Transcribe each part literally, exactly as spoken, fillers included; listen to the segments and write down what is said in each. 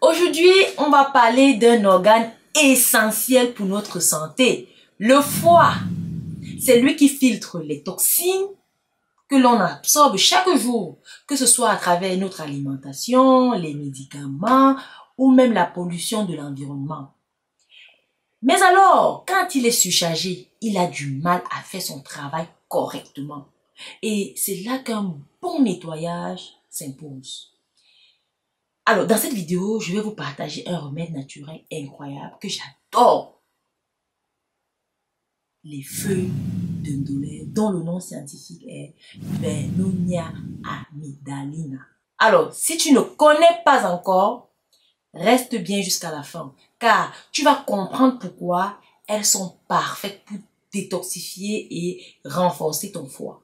Aujourd'hui, on va parler d'un organe essentiel pour notre santé, le foie. C'est lui qui filtre les toxines que l'on absorbe chaque jour, que ce soit à travers notre alimentation, les médicaments ou même la pollution de l'environnement. Mais alors, quand il est surchargé, il a du mal à faire son travail correctement. Et c'est là qu'un bon nettoyage s'impose. Alors, dans cette vidéo, je vais vous partager un remède naturel incroyable que j'adore. Les feuilles d'indolé, dont le nom scientifique est Vernonia amygdalina. Alors, si tu ne connais pas encore, reste bien jusqu'à la fin, car tu vas comprendre pourquoi elles sont parfaites pour détoxifier et renforcer ton foie.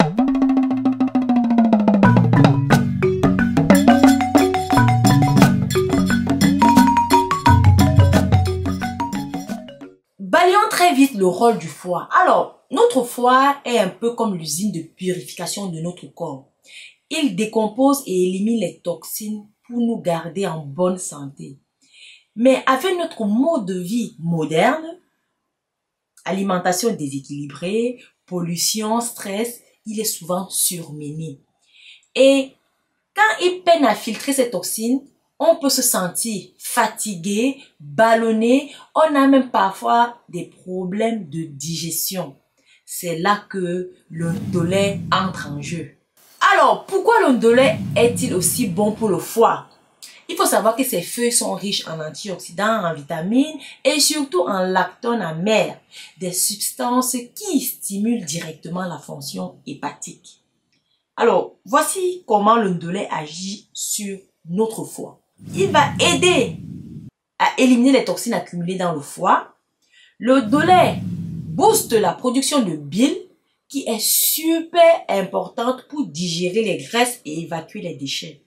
Balayons très vite le rôle du foie. Alors, notre foie est un peu comme l'usine de purification de notre corps. Il décompose et élimine les toxines pour nous garder en bonne santé. Mais avec notre mode de vie moderne, alimentation déséquilibrée, pollution, stress, il est souvent surmené. Et quand il peine à filtrer ces toxines, on peut se sentir fatigué, ballonné, on a même parfois des problèmes de digestion. C'est là que l'indolé entre en jeu. Alors, pourquoi l'indolé est-il aussi bon pour le foie? Il faut savoir que ces feuilles sont riches en antioxydants, en vitamines et surtout en lactone amer, des substances qui stimulent directement la fonction hépatique. Alors, voici comment l'indolé agit sur notre foie. Il va aider à éliminer les toxines accumulées dans le foie. L'indolé booste la production de bile qui est super importante pour digérer les graisses et évacuer les déchets.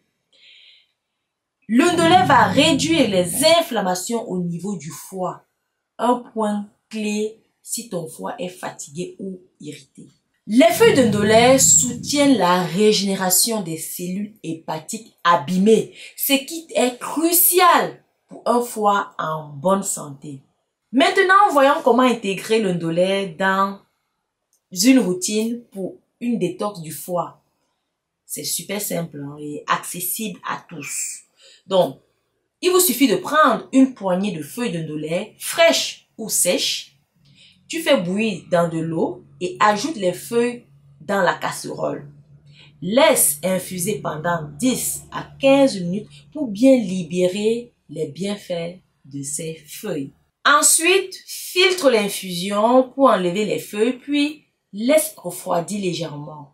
L'indolé va réduire les inflammations au niveau du foie. Un point clé si ton foie est fatigué ou irrité. Les feuilles d'indolé soutiennent la régénération des cellules hépatiques abîmées, ce qui est crucial pour un foie en bonne santé. Maintenant, voyons comment intégrer l'indolé dans une routine pour une détox du foie. C'est super simple hein, et accessible à tous. Donc, il vous suffit de prendre une poignée de feuilles d'indolé, fraîches ou sèches. Tu fais bouillir dans de l'eau et ajoute les feuilles dans la casserole. Laisse infuser pendant dix à quinze minutes pour bien libérer les bienfaits de ces feuilles. Ensuite, filtre l'infusion pour enlever les feuilles, puis laisse refroidir légèrement.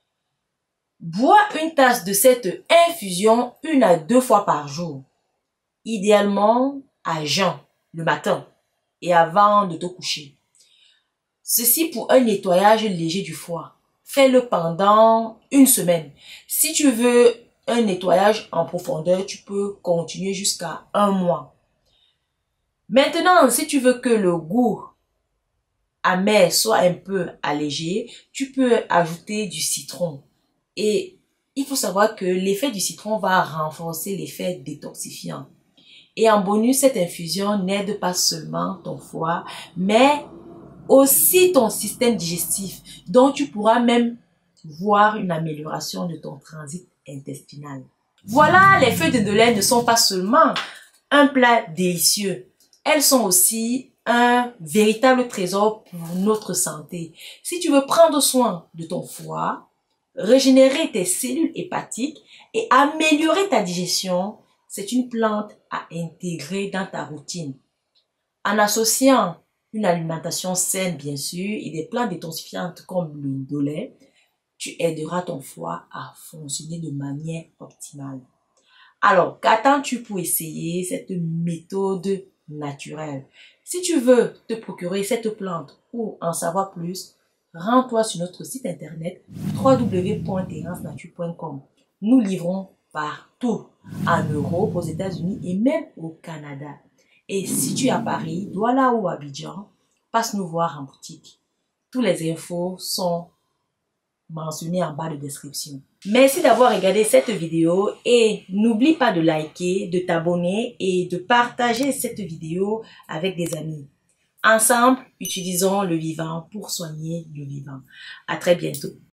Bois une tasse de cette infusion une à deux fois par jour, idéalement à jeun le matin et avant de te coucher. Ceci pour un nettoyage léger du foie. Fais-le pendant une semaine. Si tu veux un nettoyage en profondeur, tu peux continuer jusqu'à un mois. Maintenant, si tu veux que le goût amer soit un peu allégé, tu peux ajouter du citron. Et il faut savoir que l'effet du citron va renforcer l'effet détoxifiant. Et en bonus, cette infusion n'aide pas seulement ton foie, mais aussi ton système digestif, dont tu pourras même voir une amélioration de ton transit intestinal. Voilà, les feuilles d'indolé ne sont pas seulement un plat délicieux, elles sont aussi un véritable trésor pour notre santé. Si tu veux prendre soin de ton foie, régénérer tes cellules hépatiques et améliorer ta digestion, c'est une plante à intégrer dans ta routine. En associant une alimentation saine, bien sûr, et des plantes détoxifiantes comme l'indolé, tu aideras ton foie à fonctionner de manière optimale. Alors, qu'attends-tu pour essayer cette méthode naturelle? Si tu veux te procurer cette plante ou en savoir plus, rends-toi sur notre site internet w w w point terrance nature point com. Nous livrons partout, en Europe, aux États-Unis et même au Canada. Et si tu es à Paris, Douala ou Abidjan, passe nous voir en boutique. Toutes les infos sont mentionnées en bas de description. Merci d'avoir regardé cette vidéo et n'oublie pas de liker, de t'abonner et de partager cette vidéo avec des amis. Ensemble, utilisons le vivant pour soigner le vivant. À très bientôt.